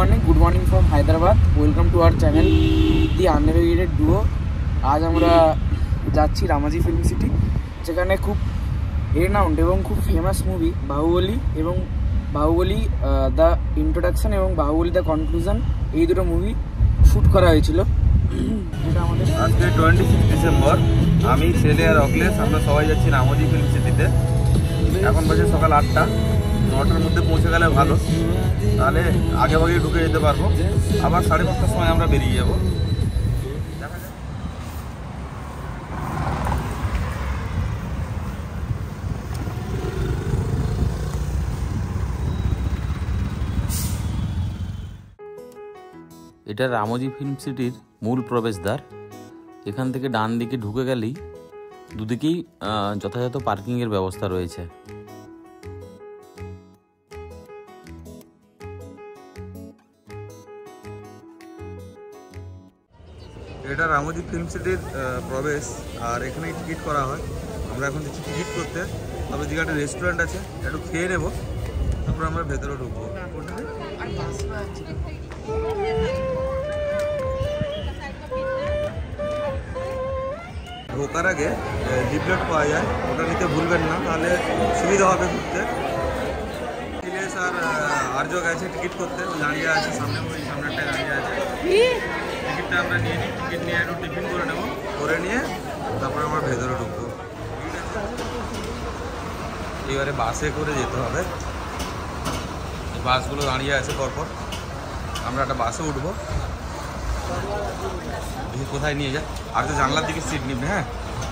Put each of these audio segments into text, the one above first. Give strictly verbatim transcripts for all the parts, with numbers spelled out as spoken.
Everyone, good morning from Hyderabad. Welcome to our channel the unnavigated duo. आज আমরা যাচ্ছি Ramoji film city, যেখানে খুব রেনাউন্ড এবং খুব ফেমাস মুভি বাহুবলী এবং বাহুবলী দ্য ইন্ট্রোডাকশন এবং বাহুবলী দ্য কনক্লুশন, এই দুটো মুভি শ্যুট করা হয়েছিল। যেটা আমাদের আজকে টোয়েন্টি সিক্স ডিসেম্বর, আমি ছেলে আর অখিলেশ আমরা সবাই যাচ্ছি রামোজি ফিল্ম সিটিতে। এখন বাজে সকাল আটটা, নটার মধ্যে পৌঁছে গেলে ভালো, তাহলে আগে ভাগে ঢুকে যেতে পারবো। আবার সাড়ে পাঁচটার সময় আমরা বেরিয়ে যাবো। এটা রামোজি ফিল্ম সিটির মূল প্রবেশদ্বার। এখান থেকে ডান দিকে ঢুকে গেলেই দুদিকেই যথাযথ পার্কিংয়ের ব্যবস্থা রয়েছে। এটা রামোজি ফিল্ম সিটির প্রবেশ, আর এখানে টিকিট করা হয়। আমরা এখন যাচ্ছি টিকিট করতে। তবে দিকে একটা রেস্টুরেন্ট আছে, একটু খেয়ে নেবো, তারপর আমরা ভেতরে ঢুকবো। ঢোকার আগে লিফলেট পাওয়া যায়, ওটা নিতে ভুলবেন না, তাহলে সুবিধা হবে ঘুরতে। অখিলেশ আর আর্য গেছে টিকিট করতে, দাঁড়িয়ে আছে সামনে, ওই সামনেরটায় দাঁড়িয়ে আছে। টিকিটটা আমরা নিয়ে নিই, টিকিট নিয়ে একটু টিফিন করে নেবো, করে নিয়ে তারপরে আমরা ভেতরে ঢুকবো। এবারে বাসে করে যেতে হবে। বাসগুলো দাঁড়িয়ে আছে পরপর, আমরা একটা বাসে উঠবো। দেখি কোথায় নিয়ে যায়। আর তো জানলার দিকে সিট নিবি। হ্যাঁ,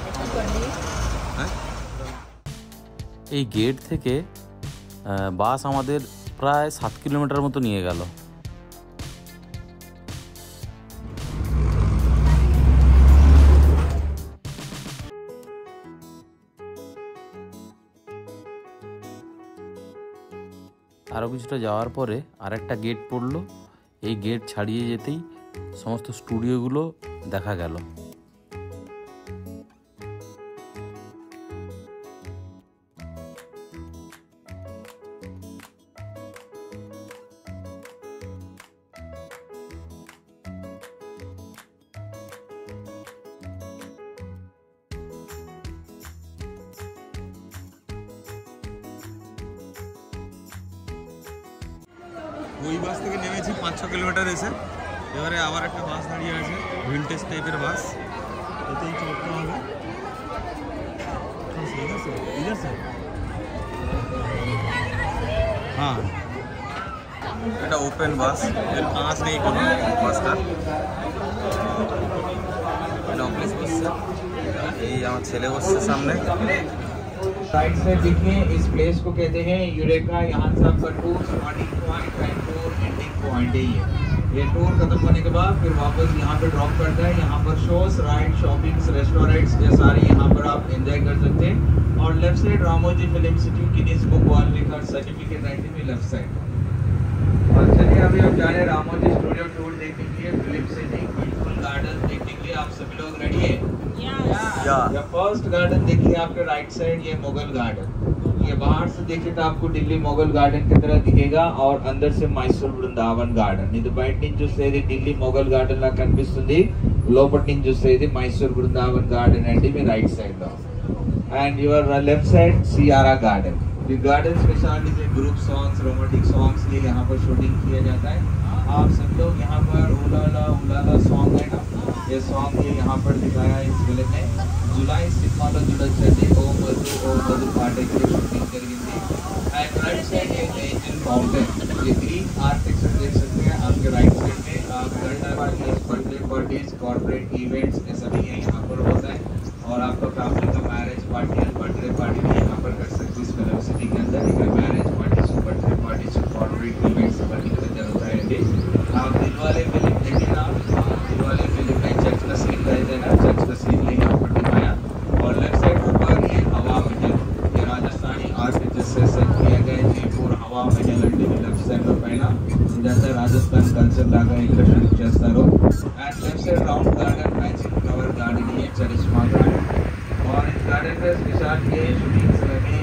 এই গেট থেকে বাস আমাদের প্রায় সাত কিলোমিটার মতো নিয়ে গেল। আরও কিছুটা যাওয়ার পরে আরেকটা গেট পড়লো। এই গেট ছাড়িয়ে যেতেই সমস্ত স্টুডিওগুলো দেখা গেল। ওই বাস থেকে নেমেছি পাঁচ ছ কিলোমিটার এসে, এবারে আবার একটা বাস দাঁড়িয়ে আছে, ভিনটেজ টাইপের বাস, এতেই চড়তে হবে। হ্যাঁ, এটা ওপেন বাস, এর কাঁচ নেই কোনো বাসটার। এটা অফিস বসছে, এই আমার ছেলে বসছে সামনে। साइड से देखिए, इस प्लेस को कहते हैं यूरेका। यहाँ से आपका tour starting point and tour ending point ही है। ये टूर खत्म होने के बाद फिर वापस यहाँ पे ड्रॉप करता है। यहाँ पर शोज, राइड, शॉपिंग्स, रेस्टोरेंट्स, ये सारी यहाँ पर आप एंजॉय कर सकते हैं। और left side Ramoji film city Guinness book world record certificate writing में लेफ्ट साइड। और चलिए अभी हम जा रहे हैं रामोजी स्टूडियो टूर देखने के लिए, फिल्म सिटी ब्यूटीफुल गार्डन देखने के लिए। आप सभी लोग रेडी है? या फर्स्ट गार्डन देखिए आपके राइट साइड, ये मुगल गार्डन। ये बाहर से देखिए तो आपको दिल्ली मुगल गार्डन की तरह दिखेगा, और अंदर से मैसूर वृंदावन गार्डन। ఇది బయట నుంచి చూసేది ఢిల్లీ మొగల్ గార్డెన్ లా కనిపిస్తుంది, లోపటి నుంచి చూసేది మైసూర్ బృందావన్ గార్డెన్ అండి మీ రైట్ సైడ్ లో। అండ్ యువర్ లెఫ్ట్ సైడ్ सियारा गार्डन। The garden स्पेशलिटी है ग्रुप सॉन्ग्स, रोमांटिक सॉन्ग्स के यहाँ पर शूटिंग किया जाता है। आप सब लोग यहाँ पर उलाला उलाला सॉन्ग है ना, ये सॉन्ग ये यहाँ पर दिखाया है इस फिल्म में। जुलाई सिनेमालो जुड़े ओ मधु ओ मधु पाटे की शूटिंग करी थी। एंड राइट साइड ये एंजल फाउंटेन, ये ग्रीन आर्किटेक्चर देख सकते हैं आपके राइट साइड में। आप parties, birthday parties, corporate events, ये सभी यहाँ पर होता है। और आपका फैमिली का मैरिज पार्टी और बर्थडे पार्टी भी यहाँ पर कर सकते हैं इस फिल्म सिटी के अंदर। Marriage party, birthday party, corporate events सभी की तरह होता है। आप दिलवाले फिल्म देखिए ना, दिलवाले फिल्म में चर्च का सीन रहता है ना, चर्च का सीन ले यहाँ पर दिखाया। और लेफ्ट साइड ऊपर ये हवा महल, ये राजस्थानी आर्किटेक्चर से सेट किया गया जयपुर हवा महल अंडी लेफ्ट साइड में पहना जाता है। राजस्थान कल्चर लागा इंटरेस्ट చేస్తారు। And left side round garden, magic flower garden, ये चरिश्मा गार्डन। और इस गार्डन का स्पेशल ये शूटिंग्स लगे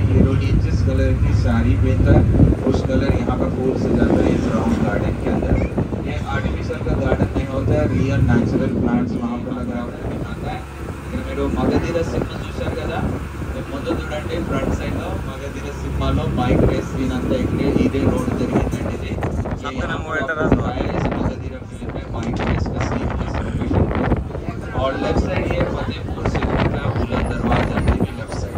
हीरोइन जिस कलर की साड़ी पहनता है उस कलर यहाँ पर फूल से जाता है इस राउंड गार्डन के अंदर। ये आर्टिफिशियल का गार्डन नहीं होता है, रियल नेचुरल प्लांट्स वहाँ पर लगा हुआ दिखाता है। ఇక్కడ మీరు మగధీర సినిమా చూశారు కదా, ముందు చూడండి ఫ్రంట్ సైడ్ లో మగధీర సినిమాలో బైక్ రేస్ సీన్ అంతా ఇక్కడే ఇదే రోడ్ జరిగిందండి। ఇది मगधीर फिल्म में बाइक रेस का सीन इस लोकेशन पे। और लेफ्ट साइड ये फतेहपुर सिटी का बुलंद दरवाजा भी लेफ्ट साइड।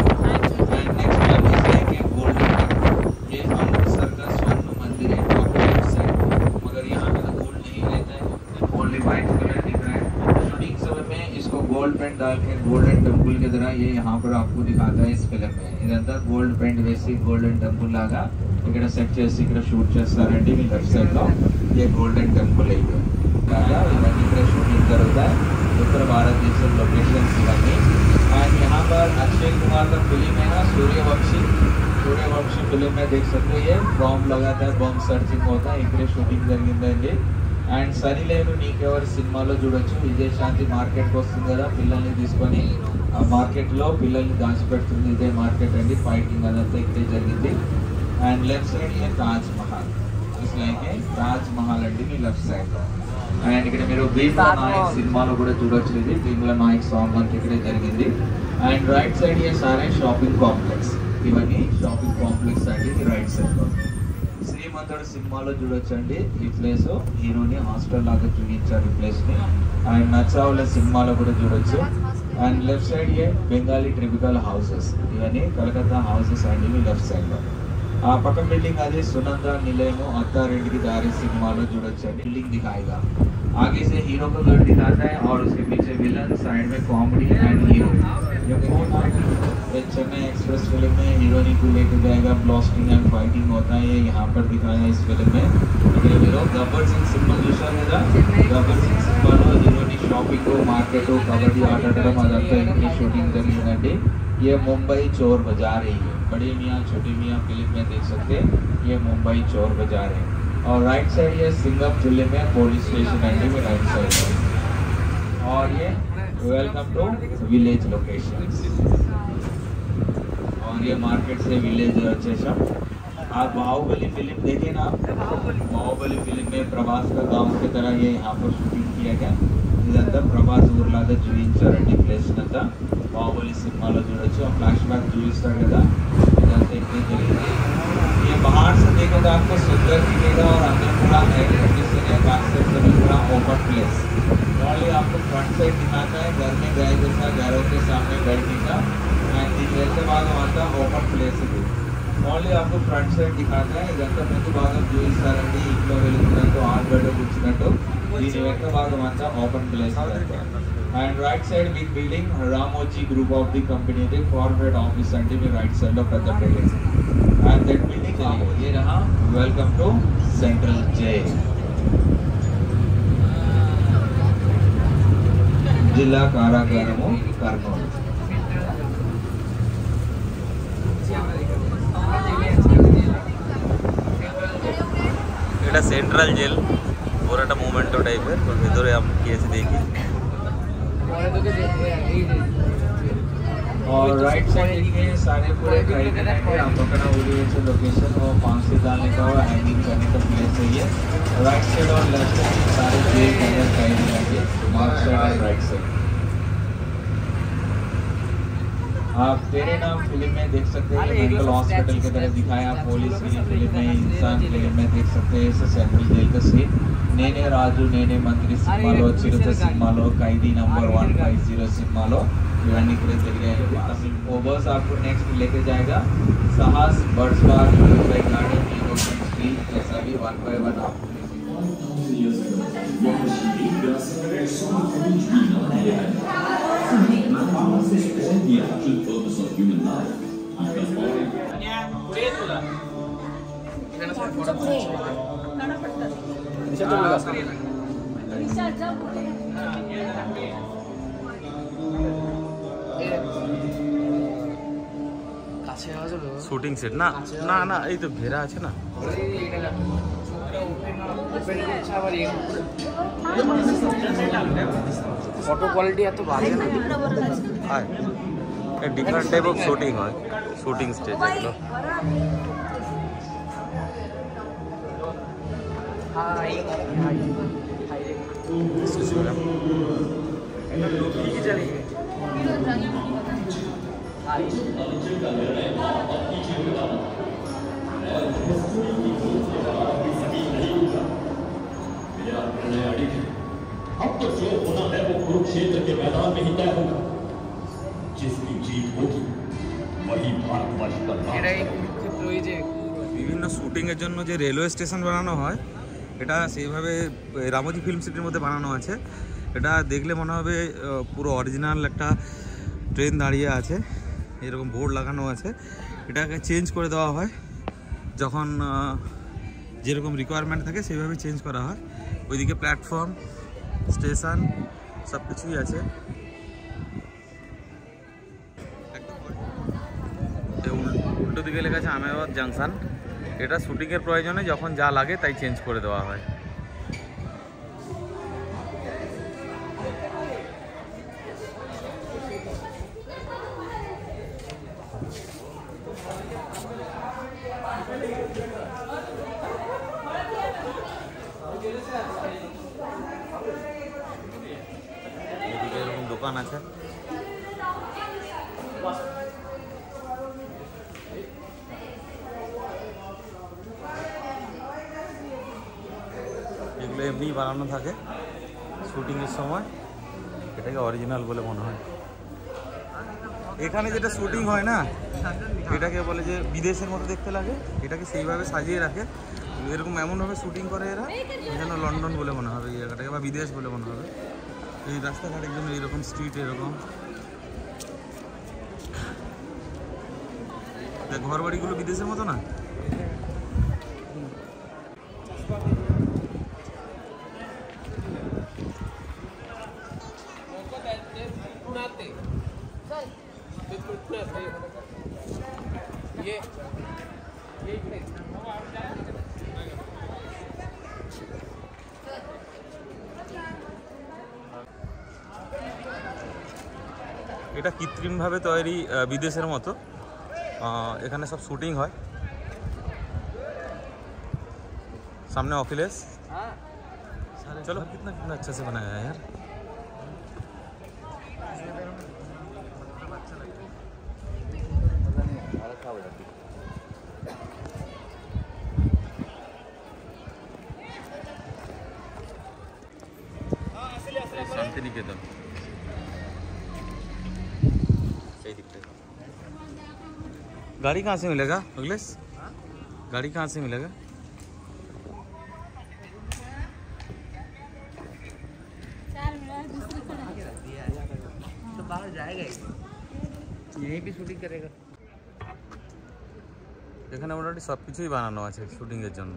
एंड नेक्स्ट आप देखेंगे गोल्डन टेम्पल, ये अमृतसर का स्वर्ण मंदिर है लेफ्ट साइड। मगर यहाँ पे तो गोल्ड नहीं रहता है, ओनली वाइट कलर दिख रहा है। शूटिंग समय में इसको गोल्ड पेंट डाल के गोल्डन टेम्पल की तरह ये यहाँ पर आपको दिखाता है इस फिल्म में। इधर गोल्ड पेंट వేసి గోల్డెన్ టెంపుల్ లాగా ఇక్కడ సెట్ చేసి ఇక్కడ షూట్ చేస్తారండి। మీ లెఫ్ట్ సైడ్ లో ये गोल्डन टेम्पल है काला इवన్నీ ఇక్కడ షూటింగ్ జరుగుతాయి। उत्तर भारत देश लोकेशंस इवన్నీ। एंड यहाँ पर अक्षय कुमार का फिल्म है ना सूर्यवंशी, सूर्यवंशी फिल्म में देख सकते हैं ये बॉम्ब लगाता है, बॉम्ब सर्चिंग होता है, इकडे షూటింగ్ జరిగిందండి। అండ్ సరిలేను నీకెవరు సినిమాలో చూడొచ్చు, విజయశాంతి మార్కెట్కి వస్తుంది కదా పిల్లల్ని తీసుకొని, ఆ మార్కెట్లో పిల్లల్ని దాచిపెడుతుంది ఇదే మార్కెట్ అండి। ఫైటింగ్ అదంతా ఇక్కడే జరిగింది। అండ్ లెఫ్ట్ సైడ్ ये ताज महल, इस लाइन है ताज महल అండి మీ లెఫ్ట్ సైడ్ లో। అండ్ ఇక్కడ మీరు భీమ్లా నాయక్ సినిమాలో కూడా చూడొచ్చు, ఇది భీమ్లా నాయక్ సాంగ్ అంతా ఇక్కడే జరిగింది। అండ్ రైట్ సైడ్ ये सारे షాపింగ్ కాంప్లెక్స్, ఇవన్నీ షాపింగ్ కాంప్లెక్స్ అండి రైట్ సైడ్ లో। శ్రీమంతుడు సినిమాలో చూడొచ్చు అండి ఈ ప్లేస్, హీరోని హాస్టల్ లాగా చూపించారు ఈ ప్లేస్ ని। అండ్ నచ్చావుల సినిమాలో కూడా చూడొచ్చు। అండ్ లెఫ్ట్ సైడ్ ये బెంగాలీ ట్రిపికల్ హౌసెస్, ఇవన్నీ కలకత్తా హౌసెస్ అండి మీ లెఫ్ట్ సైడ్ లో। ఆ పక్క बिल्डिंग అది సునంద నిలయము అత్తారింటికి దారి సినిమాలో చూడొచ్చు అండి। बिल्डिंग दिखाएगा आगे से हीरो का घर दिखाता है और उसके पीछे विलन, साइड में कॉमेडी एंड हीरो। ये फोन ये चेन्नई एक्सप्रेस फिल्म में हीरोइन को लेकर जाएगा, ब्लास्टिंग एंड फाइटिंग होता है, ये यहाँ पर दिखाया इस फिल्म में। ఇక్కడ మీరు గబ్బర్ సింగ్ సినిమా చూశారు కదా, గబ్బర్ సింగ్ సినిమాలో హీరోని షాపింగ్ మార్కెట్ కబడ్డీ ఆడటం అదంతా ఇక్కడ షూటింగ్ జరిగిందండి। ये मुंबई चोर बाजार है, बड़े मियाँ छोटे मियाँ फिल्म में देख सकते हैं ये मुंबई चोर बाजार है। और राइट साइड ये सिंगम जिले में पुलिस स्टेशन है में राइट साइड है। और ये वेलकम टू विलेज लोकेशन, और ये मार्केट से विलेज स्टेशन। आप बाहुबली फिल्म देखिए ना, बाहुबली फिल्म में प्रभास का गांव की तरह ये यहाँ पर शूटिंग किया गया। ఇదంతా ప్రభాస్ ఊర్లాగా చూపించారండి ప్లేస్ అంతా। బాహుబలి సినిమాలో చూడొచ్చు, ఆ ఫ్లాష్ బ్యాక్ చూపిస్తాడు కదా, इधर इतनी जगह ये बाहर से देखो तो आपको सुंदर दिखेगा और अंदर पूरा है कंडीशन है, बैक साइड से भी पूरा ओपन प्लेस। ओनली आपको फ्रंट साइड दिखाता है घर में गाय जैसा घरों के सामने बैठने का, एंड जैसे भाग आता ओपन प्लेस है। ओनली आपको फ्रंट साइड दिखाता है, ఇదంతా ముందు భాగం చూపిస్తారండి, ఇంట్లో వెళ్తున్నట్టు ఆర్బర్లో కూర్చున్నట్టు, దీని వెనక భాగం అంతా open place. And right side big building Ramoji group of the company the corporate office అంటే మీ రైట్ సైడ్ లో పెద్ద బిల్డింగ్। అండ్ దట్ బిల్డింగ్ ये रहा वेलकम टू सेंट्रल जेल, జిల్లా కారాగారము కర్నూలు। এটা সেন্ট্রাল জেল, পুরোটা মোমেন্টো টাইপের, তো ভেতরে আমি কেস দেখি। और राइट साइड देखिए सारे पूरे खरीदने के आप पकड़ा हुई है लोकेशन और फांसी डालने का और हैंगिंग करने का प्लेस है ये। राइट साइड और लेफ्ट साइड सारे जेल के अंदर खरीदने लगे, लेफ्ट साइड और राइट साइड। आप तेरे नाम फिल्म में देख सकते हैं मेंटल हॉस्पिटल की तरह दिखाया, पुलिस की फिल्म में, इंसान फिल्म में देख सकते हैं इस सेंट्रल जेल का सीन। నేనే రాజు నేనే మంత్రి సినిమాలో, చిరుత సినిమాలో, Khaidi number one five zero సినిమాలో ఇవన్నీ ఇక్కడ జరిగాయి। वो बस आपको नेक्स्ट लेके जाएगा साहस बर्ड्स पार्क, बाय गार्डन, इकोफ्रेंड स्ट्रीट, ऐसा भी वन बाय वन आपको শুটিং সেট না না না এই তো ঘেরা আছে না। ফটো কোয়ালিটি এত বাজে না। ডিফারেন্ট টাইপ অফ শুটিং হয়, শুটিং স্টেজ এগুলো। अब तो जो होना है वो कुरुक्षेत्र के मैदान में ही तय होगा। जिसकी जीत होगी वही भारतवर्ष का বিভিন্ন শুটিংয়ের জন্য যে রেলওয়ে স্টেশন বানানো হয় এটা সেইভাবে রামোজি ফিল্ম সিটির মধ্যে বানানো আছে। এটা দেখলে মনে হবে পুরো অরিজিনাল একটা ট্রেন দাঁড়িয়ে আছে, এরকম বোর্ড লাগানো আছে। এটাকে চেঞ্জ করে দেওয়া হয় যখন যেরকম রিকোয়ারমেন্ট থাকে সেইভাবে চেঞ্জ করা হয়। ওইদিকে প্ল্যাটফর্ম, স্টেশন সব কিছুই আছে। উল্টো দিকে লেখা আছে আহমেদাবাদ জাংশন। এটা শুটিংয়ের প্রয়োজনে যখন যা লাগে তাই চেঞ্জ করে দেওয়া হয়। এদিকে এরকম দোকান আছে। এগুলো এমনি বানানো থাকে শুটিংয়ের সময়, এটাকে অরিজিনাল বলে মনে হয়। এখানে যেটা শুটিং হয় না এটাকে বলে যে বিদেশের মতো দেখতে লাগে, এটাকে সেইভাবে সাজিয়ে রাখে। এরকম এমনভাবে শুটিং করে এরা যেন লন্ডন বলে মনে হবে এই জায়গাটাকে, বা বিদেশ বলে মনে হবে। এই রাস্তাঘাটের জন্য এরকম স্ট্রিট এরকম ঘর বাড়িগুলো বিদেশের মতো না। এটা কৃত্রিমভাবে তৈরি বিদেশের মতো, এখানে সব শুটিং হয়। सामने अखिलेश। चलो कितना कितना अच्छे से बनाया है यार। शांति निकेतन सही दिखता है। गाड़ी कहाँ से मिलेगा अखिलेश? गाड़ी कहाँ से मिलेगा? तो बाहर जाएगा, यहीं भी शूटिंग करेगा। এখানে মোটামুটি সব কিছুই বানানো আছে শুটিংয়ের জন্য।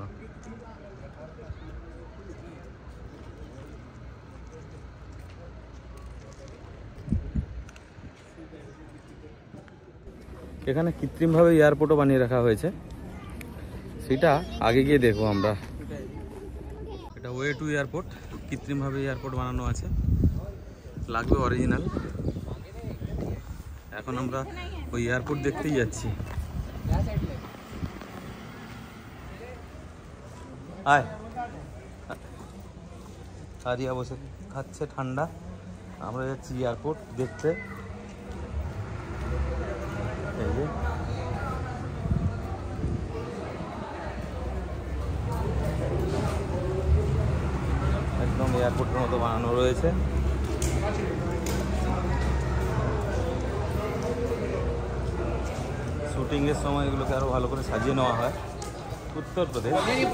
এখানে কৃত্রিমভাবে এয়ারপোর্টও বানিয়ে রাখা হয়েছে, সেটা আগে গিয়ে দেখবো আমরা। এটা ওয়ে টু এয়ারপোর্ট, কৃত্রিমভাবে এয়ারপোর্ট বানানো আছে, লাগবে অরিজিনাল। এখন আমরা ওই এয়ারপোর্ট দেখতেই যাচ্ছি। আয় আরিয়া বসে খাচ্ছে ঠান্ডা, আমরা যাচ্ছি এয়ারপোর্ট দেখতে। একদম এয়ারপোর্টের মতো বানানো রয়েছে। শুটিংয়ের সময় এগুলোকে আরো ভালো করে সাজিয়ে নেওয়া হয়। উত্তরপ্রদেশ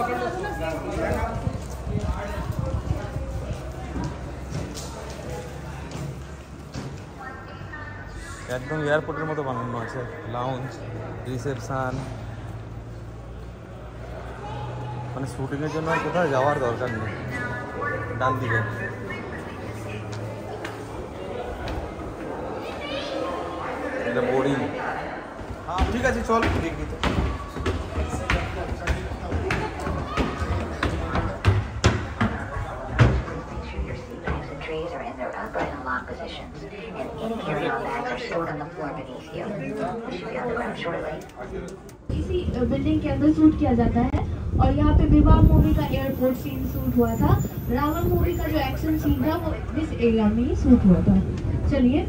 একদম এয়ারপোর্টের মতো বানানো আছে, লাউঞ্জ, রিসেপশন। মানে শুটিংয়ের জন্য আর কোথাও যাওয়ার দরকার নেই। ডান দিকে এটা বোর্ডিং। হ্যাঁ ঠিক আছে, চল দেখি তো। trays are in their upright and locked positions, and any carry-on bags are stored on the floor beneath you. They should be on the ground shortly. इसी बिल्डिंग के अंदर शूट किया जाता है और यहाँ पे विवाह मूवी का एयरपोर्ट सीन शूट हुआ था। रावण मूवी का जो एक्शन सीन था वो इस एरिया में ही शूट हुआ था। चलिए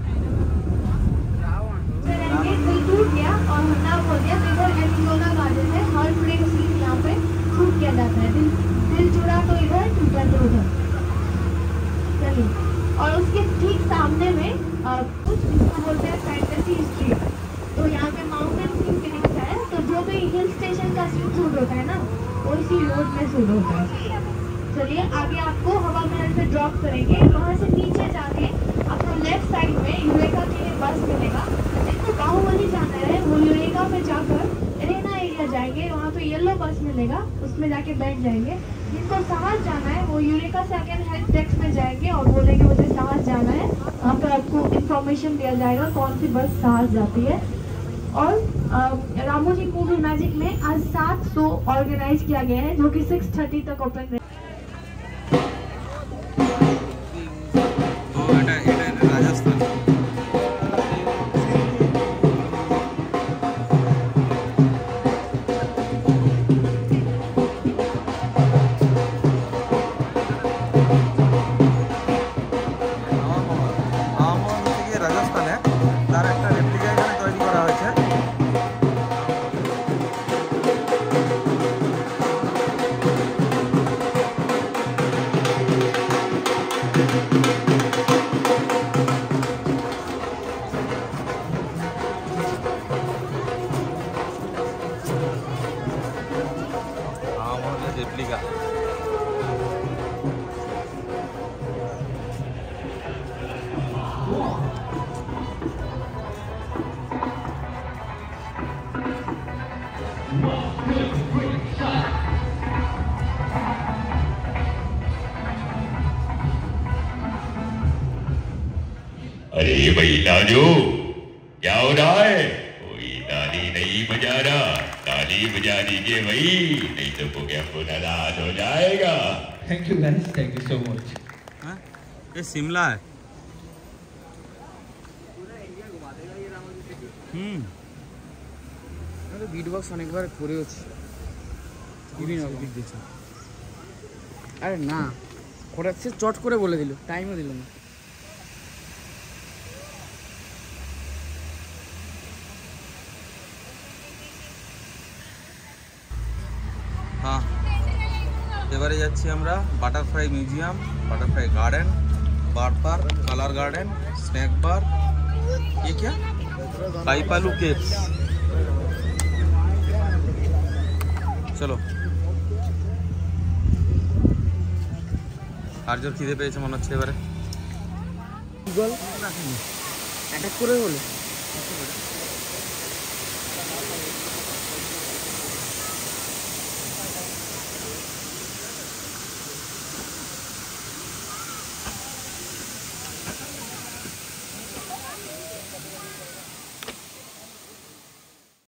दिल टूट गया और हन्ना बोल दिया देखो एंटिगोना गार्डन है, हर पूरे सीन यहाँ पे शूट किया जाता है। दिल दिल जुड़ा तो इधर, टूटा तो उधर। चलिए और उसके ठीक सामने में कुछ इसको बोलते हैं फैंटेसी स्ट्रीट। तो यहाँ पे माउंटेन सीन फिनिक्स है, तो जो भी हिल स्टेशन का सीन शूट होता है ना वो इसी रोड में शूट होता है। चलिए आगे आपको हवा महल पे ड्रॉप करेंगे, वहाँ से नीचे जाके आपको लेफ्ट साइड में यूरेका के लिए बस मिलेगा। जिसको बाहुबली जाना है वो यूरेका में जाकर एरेना एरिया जाएंगे, वहाँ पे येलो बस मिलेगा, उसमें जाके बैठ जाएंगे। जिनको साहस जाना है वो यूरेका से आगे हेल्प डेस्क में जाएंगे और बोलेंगे मुझे साहस जाना है। वहाँ पे आपको इन्फॉर्मेशन दिया जाएगा कौन सी बस साहस जाती है। और रामोजी मूवी मैजिक में आज सात शो ऑर्गेनाइज किया गया है जो कि सिक्स थर्टी तक ओपन है। राजस्थान रेप्लिका। अरे भाई लाजो, क्या हो रहा है? कोई ताली नहीं बजा रहा, ताली बजा दीजिए भाई, नहीं तो प्रोग्राम नाराज हो जाएगा। Thank you guys, thank you so much. ये शिमला है। হুম আমি বিট বক্স অনেকবার করেওছি। আরে না ওরা সে চট করে বলে দিল, টাইমও দিল না। হ্যাঁ এবারে যাচ্ছি আমরা butterfly museum, butterfly garden, bar park, colour garden, snack bar, ये क्या काईपालू केव्स। चलो আর জোর খিদে পেয়েছে মনে হচ্ছে এবারে। গুগল অ্যাটাক করে বলে